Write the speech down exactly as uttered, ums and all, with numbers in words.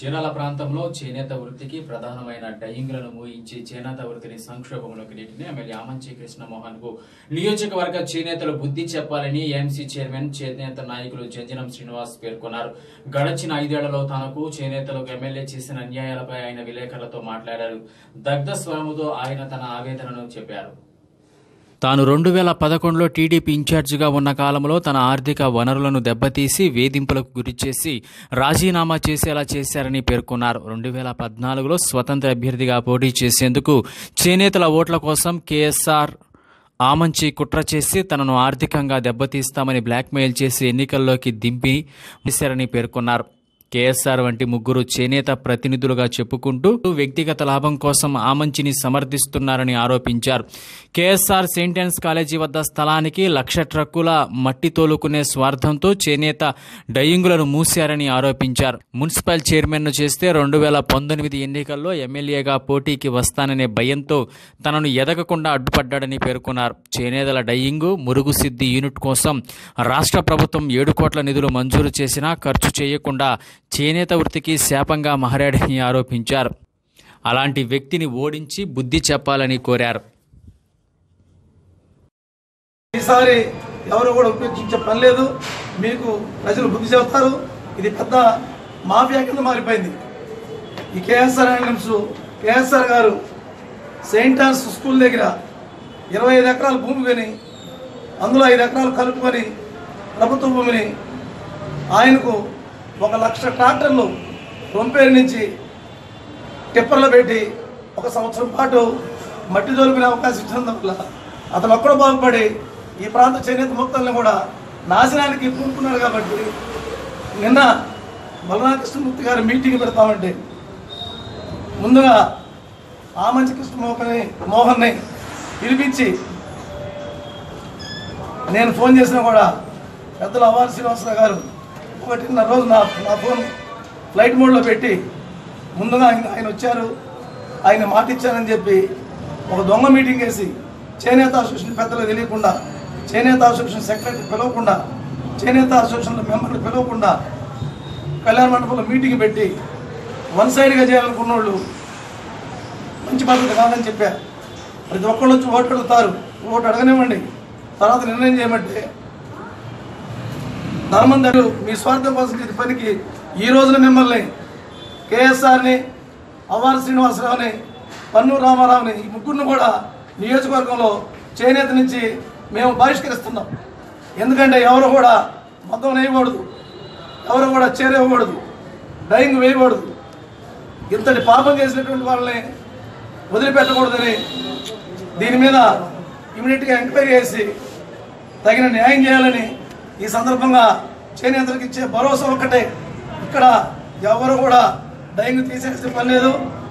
చీరాల ప్రాంతంలో చేనేత వృత్తికి ప్రధానమైన డయింగ్లను మూయించి చేనేత వృత్తిని సంక్షోభంలోకి నెట్టిన ఎమ్మెల్యే ఆమంచి కృష్ణమోహన్ కు నియోజకవర్గ చేనేతలు బుద్ధి చెప్పాలని ఏఎంసీ చైర్మన్ చేనేత నాయకులు జంజనం శ్రీనివాస్ పేర్కొన్నారు. గడచిన ఐదేళ్లలో తనకు చేనేతలకు ఎమ్మెల్యే చేసిన అన్యాయాలపై ఆయన విలేకరులతో మాట్లాడారు. దగ్ధ స్వరముతో ఆయన తన ఆవేదనను చెప్పారు. తాను రెండు వేల పదకొండులో టీడీపీ ఇన్ఛార్జిగా ఉన్న కాలంలో తన ఆర్థిక వనరులను దెబ్బతీసి వేధింపులకు గురిచేసి రాజీనామా చేసేలా చేశారని పేర్కొన్నారు. రెండు వేల పద్నాలుగులో స్వతంత్ర అభ్యర్థిగా పోటీ చేసేందుకు చేనేతల ఓట్ల కోసం కేఎస్ఆర్ ఆమంచి కుట్ర చేసి తనను ఆర్థికంగా దెబ్బతీస్తామని బ్లాక్మెయిల్ చేసి ఎన్నికల్లోకి దింపి చేశారని పేర్కొన్నారు. కేఎస్ఆర్ వంటి ముగ్గురు చేనేత ప్రతినిధులుగా చెప్పుకుంటూ వ్యక్తిగత లాభం కోసం ఆమంచిని సమర్థిస్తున్నారని ఆరోపించారు. కేఎస్ఆర్ సెయింటెన్స్ కాలేజీ వద్ద స్థలానికి లక్ష ట్రక్కుల మట్టి తోలుకునే స్వార్థంతో చేనేత డయింగులను మూశారని ఆరోపించారు. మున్సిపల్ చైర్మన్ను చేస్తే రెండు వేల పంతొమ్మిది ఎన్నికల్లో ఎమ్మెల్యేగా పోటీకి వస్తాననే భయంతో తనను ఎదగకుండా అడ్డుపడ్డాడని పేర్కొన్నారు. చేనేతల డయింగు మురుగు సిద్ధి యూనిట్ కోసం రాష్ట్ర ప్రభుత్వం ఏడు కోట్ల నిధులు మంజూరు చేసినా ఖర్చు చేయకుండా చేనేత వృత్తికి శాపంగా మారాడని ఆరోపించారు. అలాంటి వ్యక్తిని ఓడించి బుద్ధి చెప్పాలని కోరారు. ఈసారి ఎవరు కూడా ఉపేక్షించే పని లేదు, మీకు ప్రజలు బుద్ధి చెబుతారు. ఇది పెద్ద మాఫియా కింద మారిపోయింది. ఈ KSR items KSR garu saint Ann's school దగ్గర ఇరవై ఐదు ఎకరాల భూమి కొని అందులో ఐదు ఎకరాలు కలుపుకొని ప్రభుత్వ భూమిని ఆయనకు ఒక లక్ష ట్రాక్టర్లు రొంపేరు నుంచి టిప్పర్లు పెట్టి ఒక సంవత్సరం పాటు మట్టి తోలుకునే అవకాశం ఇచ్చినందు వల్ల అతను ఒక్కడో బాగుపడి ఈ ప్రాంత చేనేత మొత్తాలను కూడా నాశనానికి పూనుకున్నారు. కాబట్టి నిన్న బలరామకృష్ణమూర్తి గారు మీటింగ్ పెడతామంటే ముందుగా ఆమంచి కృష్ణమోహన్ని మోహన్ని పిలిపించి నేను ఫోన్ చేసినా కూడా పెద్దలు అవార్ శ్రీనివాసరావు గారు ఒకటిన్నర రోజు నా నా ఫోన్ ఫ్లైట్ మోడ్లో పెట్టి ముందుగా ఆయన ఆయన వచ్చారు, ఆయన మాట ఇచ్చారని చెప్పి ఒక దొంగ మీటింగ్ వేసి చేనేత అసోసియేషన్ పెద్దలు తెలియకుండా, చేనేత అసోసియేషన్ సెక్రటరీ పిలవకుండా, చేనేత అసోసియేషన్ మెంబర్లు పిలవకుండా కళ్యాణ మండపంలో మీటింగ్ పెట్టి వన్ సైడ్గా చేయాలనుకున్న వాళ్ళు మంచి పద్ధతి కాదని చెప్పారు. ప్రతి ఒక్కళ్ళు వచ్చి ఓటు అడుగుతారు, ఓటు అడగనివ్వండి, తర్వాత నిర్ణయం చేయమంటే ధర్మందరు మీ స్వార్థం కోసం చేసే పనికి ఈ రోజున మిమ్మల్ని కేఎస్ఆర్ని, అవ్వారి శ్రీనివాసరావుని, పన్నూరు రామారావుని ఈ ముగ్గురిని కూడా నియోజకవర్గంలో చేనేత నుంచి మేము బహిష్కరిస్తున్నాం. ఎందుకంటే ఎవరు కూడా మొత్తం వేయకూడదు, ఎవరు కూడా చేరేయకూడదు, డయింగ్ వేయకూడదు. ఇంతటి పాపం చేసినటువంటి వాళ్ళని వదిలిపెట్టకూడదని దీని మీద ఇమీడియట్గా ఎంక్వైరీ చేసి తగిన న్యాయం చేయాలని ఈ సందర్భంగా చేనేతలకు ఇచ్చే భరోసా ఒక్కటే. ఇక్కడ ఎవరు కూడా డైంగ్ తీసేసే పని లేదు.